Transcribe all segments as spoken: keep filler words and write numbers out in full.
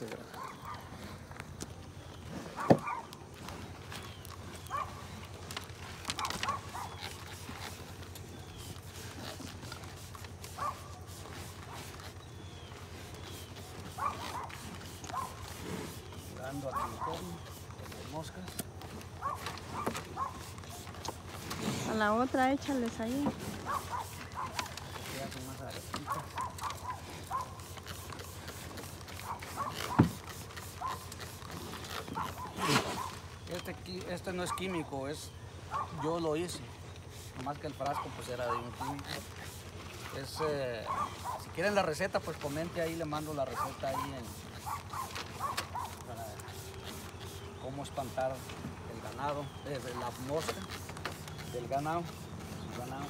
Muchas gracias. Dando a California, con moscas. A la otra échales ahí. Ya son más aretitas. Este, aquí, este no es químico, es, yo lo hice. Más que el frasco pues era de un químico. Es, eh, si quieren la receta, pues comente ahí, le mando la receta ahí en, para cómo espantar el ganado, eh, la mosca del ganado. El ganado.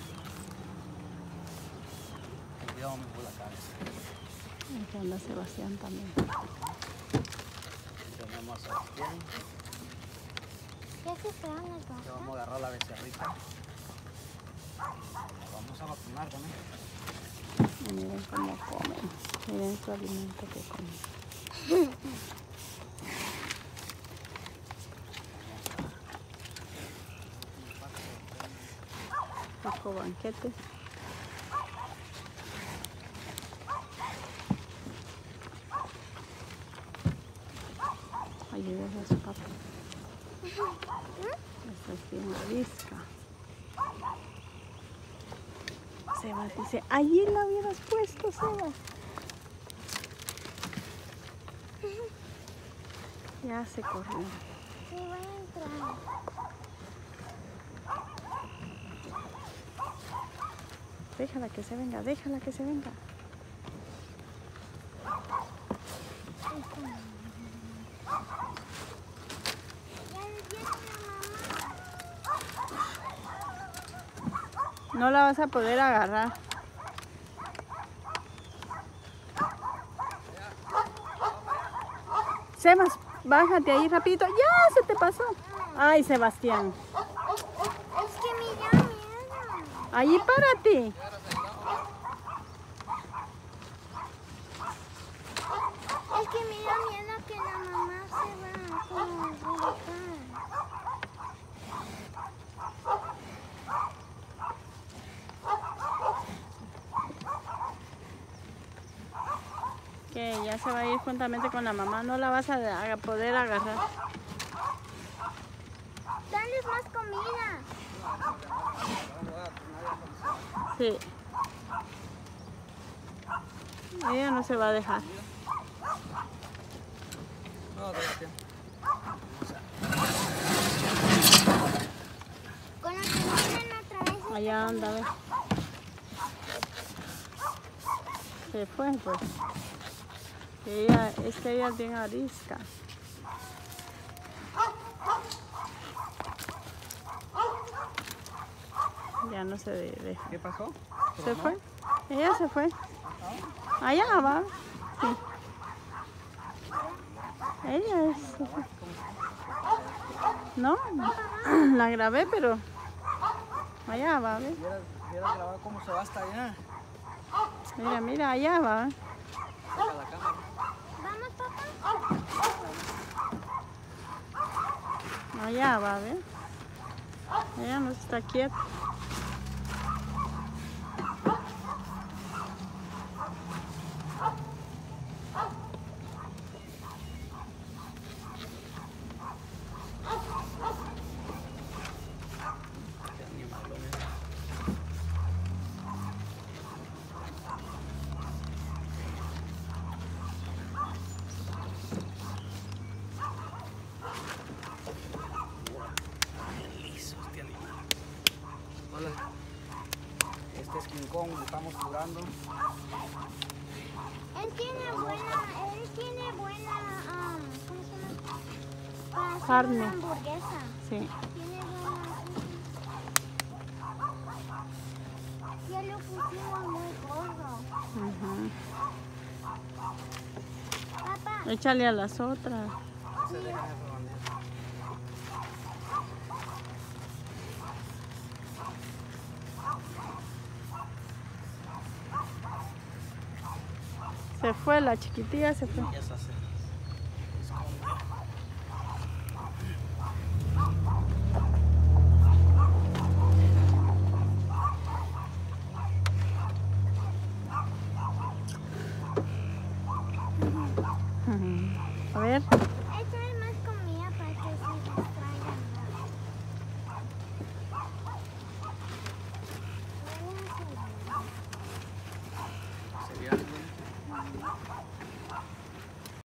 Cuidado, me fue la cabeza. Aquí anda Sebastián también. Tenemos a Sebastián. Ya se fueron las vacas. Ya vamos a agarrar la becerrita. Vamos a vacunar también. Y miren cómo comen. Miren su alimento que comen. Rico banquete. Ayúdenle a su papá. Esta es bien arisca. Sebas dice, allí la hubieras puesto, Sebas. Ya se corrió. Sí, voy a entrar. Déjala que se venga, déjala que se venga. No la vas a poder agarrar. Sebas, bájate ahí rapidito. ¡Ya se te pasó! Ay, Sebastián. Es que me da miedo. Allí párate. Es que me da miedo que la mamá se va como a regresar. Que ya se va a ir juntamente con la mamá. No la vas a, a poder agarrar. Dales más comida. Sí. Ella no se va a dejar. No, déjate. Con la que vienen otra vez. Allá anda, a ver. Se fue, pues. Ella, es que ella es bien arisca. Ya no se deja. ¿Qué pasó? ¿Se fue? Ella se fue. Allá va. Sí. Ella es. se fue. No, la grabé, pero allá va, ¿ves? ¿Vieras grabar cómo se va hasta allá? Mira, mira, allá va. Saca la cámara. ¿Vamos, papá? Allá va, ¿ves? Ella no está quieta. Qué animalón es. Bien liso este animal. Hola. Este es King Kong, lo estamos curando. Él tiene buena, él tiene buena, ah, ¿cómo se llama? Para hacer Carne. una hamburguesa. Sí. Tiene buena. Ya lo pusimos muy gordo. Ujú. Papá, Échale a las otras. Se deja esa bandeja. Se fue, la chiquitilla se fue. Ya se hace. ver.